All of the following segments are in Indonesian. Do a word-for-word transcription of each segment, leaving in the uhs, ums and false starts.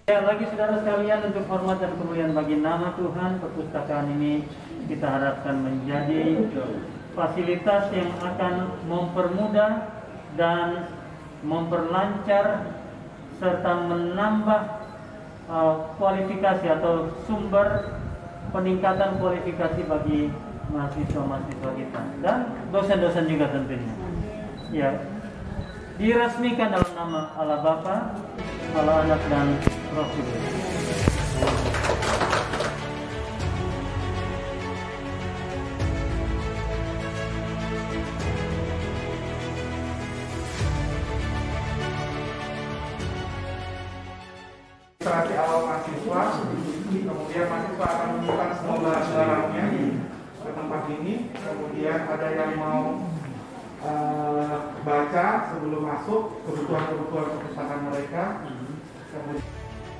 Ya, lagi saudara sekalian, untuk hormat dan kemuliaan bagi nama Tuhan, perpustakaan ini kita harapkan menjadi fasilitas yang akan mempermudah dan memperlancar serta menambah uh, kualifikasi atau sumber peningkatan kualifikasi bagi mahasiswa-mahasiswa kita dan dosen-dosen juga tentunya. Ya, diresmikan dalam nama Allah Bapa, Allah Anak dan Roh Kudus. Registrasi awal mahasiswa, kemudian mahasiswa akan menyimpan semua barang-barangnya ke tempat ini. Kemudian ada yang mau uh, baca sebelum masuk kebutuhan-kebutuhan perpustakaan mereka. Kemudian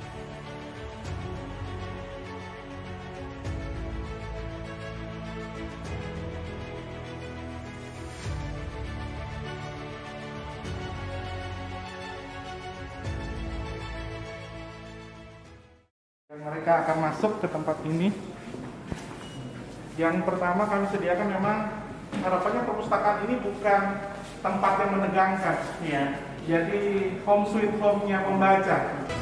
mereka akan masuk ke tempat ini. Yang pertama kami sediakan, memang harapannya perpustakaan ini bukan tempat yang menegangkan, Ya. jadi home sweet home-nya pembaca.